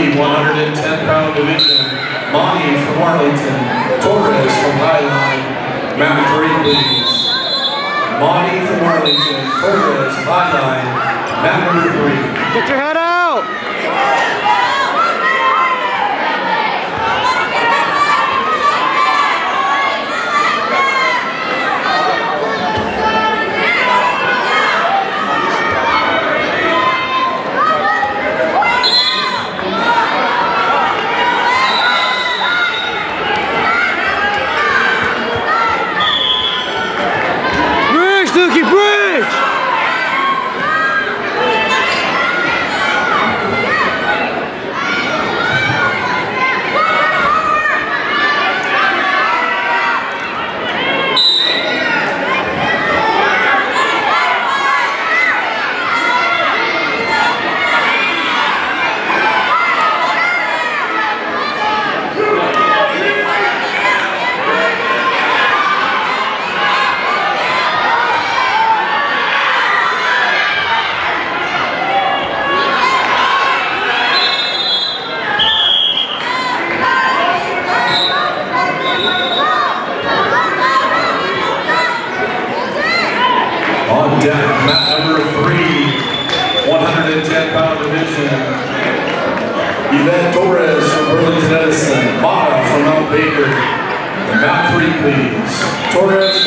3 110-pound division, Monty from Arlington, Torres from Highline. Mount 3, please. Monty from Arlington, Torres, Highline, mount number 3. Get your head out! Dookie Bridge! On deck, mat number 3, 110-pound division, Yvette Torres from Burlington Edison, Mata from Mount Baker, and mat 3, please. Torres